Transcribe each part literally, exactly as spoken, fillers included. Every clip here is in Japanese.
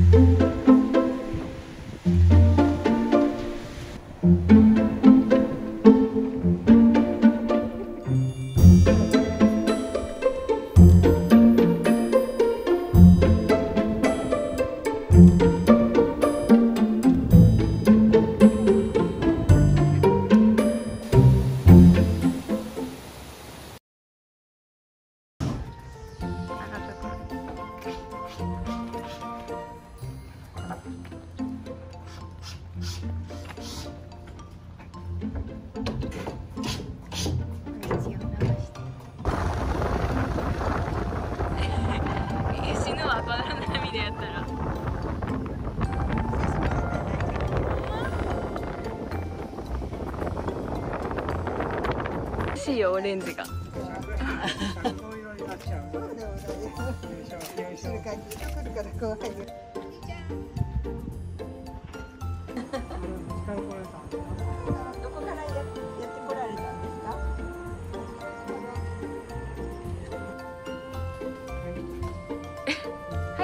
死ぬわこの波でやったら。欲しいよオレンジが。 どこからやってこられたんですか？ はい。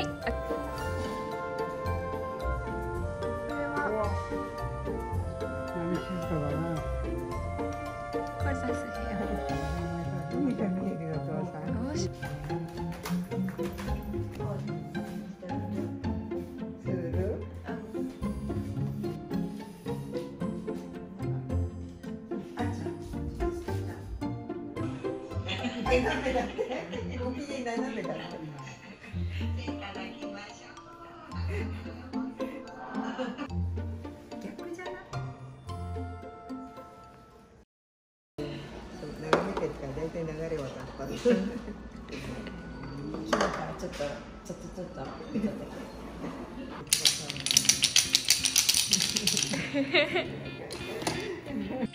波静かだな。 これさす部屋。 海が見えるよ、お父さん。 よし。 する？斜めだって。ご機嫌斜めだって。逆じゃない？眺めてるから大体流れはたった。今からちょっとちょっとちょっと見ただけ。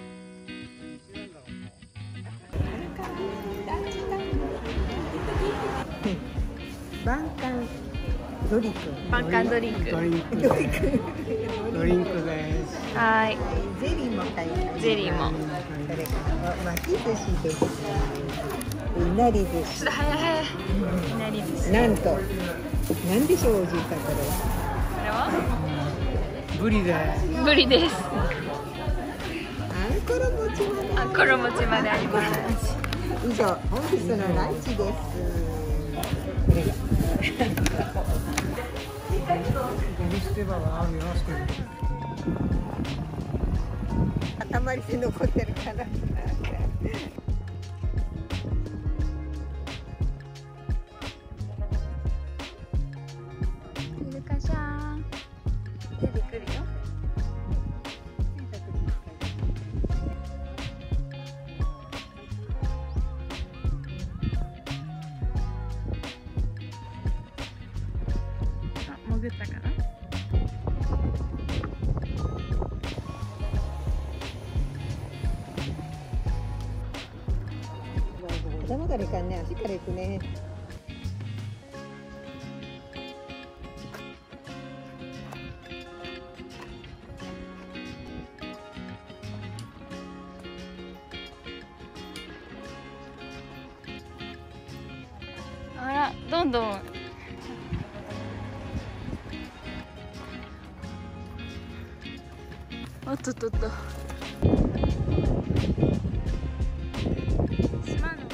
バンカンドリンク。 パンカンドリンク。 ドリンク。 ドリンク。 ドリンクです。 はい。 ゼリーも買いました。 ゼリーも。 それから巻き寿司です。いなり寿司。 ちょっと早い早い。いなり寿司。 なんと、なんでしょうおじいさんこれ。 これは？ ブリです。 ブリです。 あんころ餅まで。 あ、ころ餅まであります。 以上、本日のランチです。これが。 ゴミ捨て場があるよ、あそこに。 塊で残ってるから。 イルカちゃん。出てくるよ。あ、潜ったかな。 頭からいかんね、足から行くね。 あら、どんどん。おっとっとっと。島の。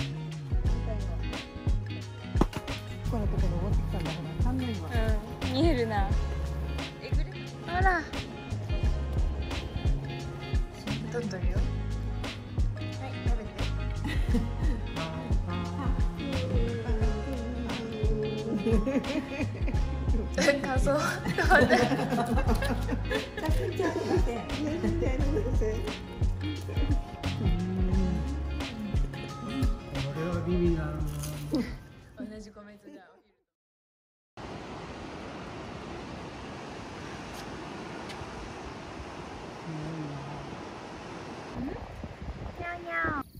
このところ登ってきたんだから、寒いわ。 うん、見えるな。えぐれ。あら。撮っとるよ。 はい、食べて。 仮装。 写真じゃありません。写真じゃありません。 これはビビだな。 同じコメントじゃん。にゃにゃ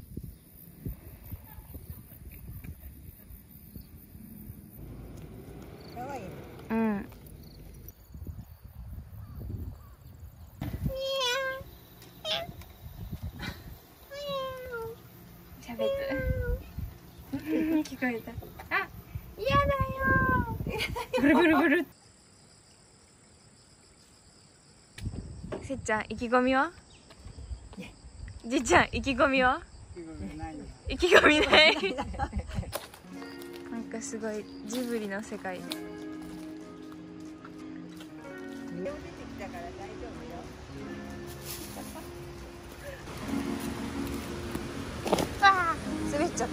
可愛いね。 うん。喋って。聞こえた。あ、嫌だよ。ブルブルブル。 せっちゃん意気込みは？じいちゃん意気込みは？意気込みないなんかすごいジブリの世界。 出てきたから大丈夫よ。 あー滑っちゃった。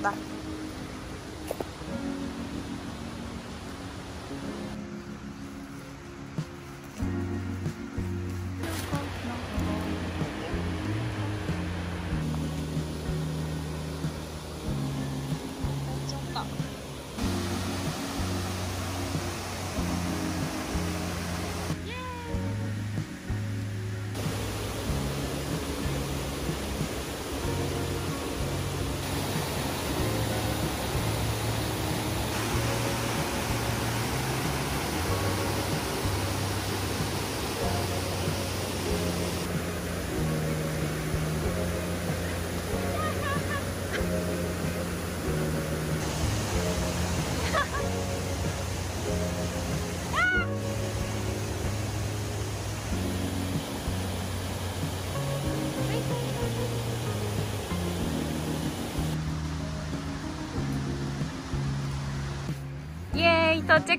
イエーイ到着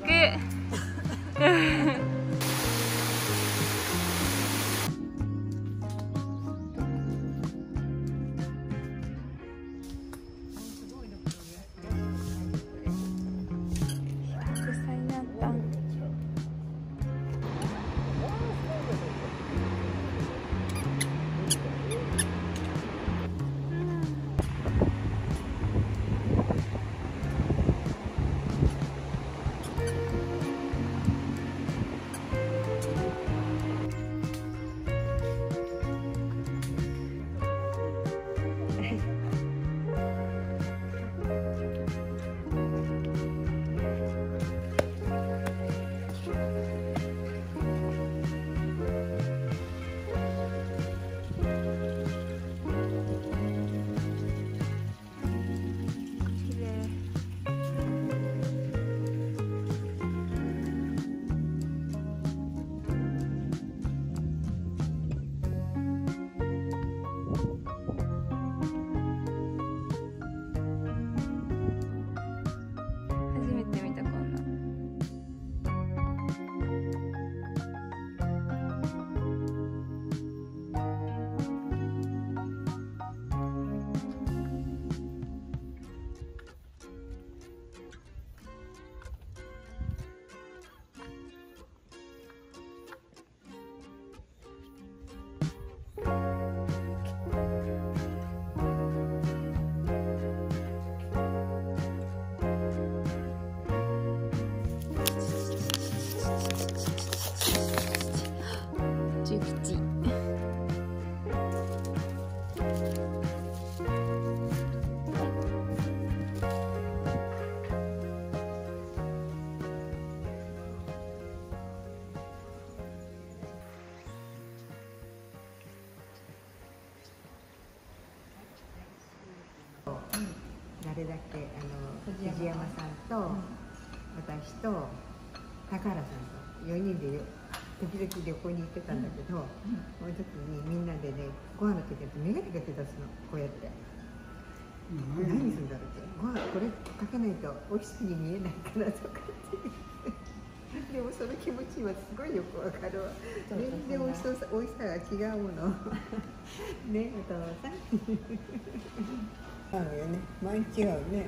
誰だっけ、あの藤山さんと、うん、私と高原さんとよにんで時々旅行に行ってたんだけど、うんうん、その時にみんなでね、ご飯の時って眼鏡かけ出すの、こうやって。うん、何するんだろうって、ご飯これかけないと美味しそうに見えないからとかってでもその気持ちはすごいよくわかるわ。全然美味しそうさ、美味しさが違うものね、お父さん合うよね、毎日違うね。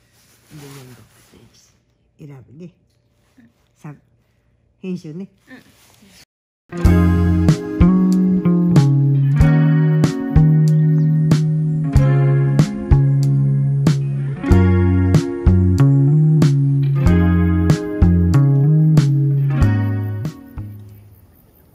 選ぶね、さ編集ね。うん